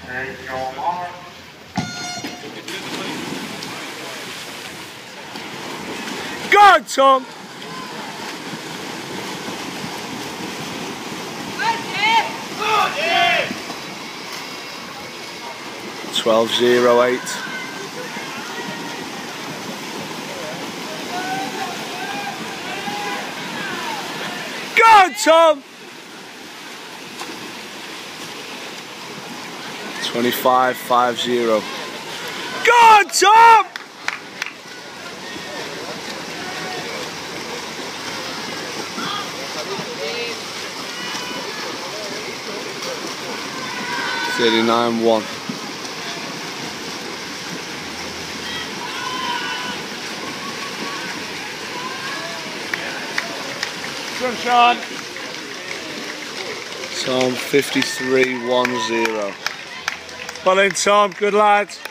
Take your mark. Go, Tom! 12.08. Go, Tom! 25.50. Go, Tom! 39.1. Good, Sean. Tom 53.10. Well in, Tom, good lad.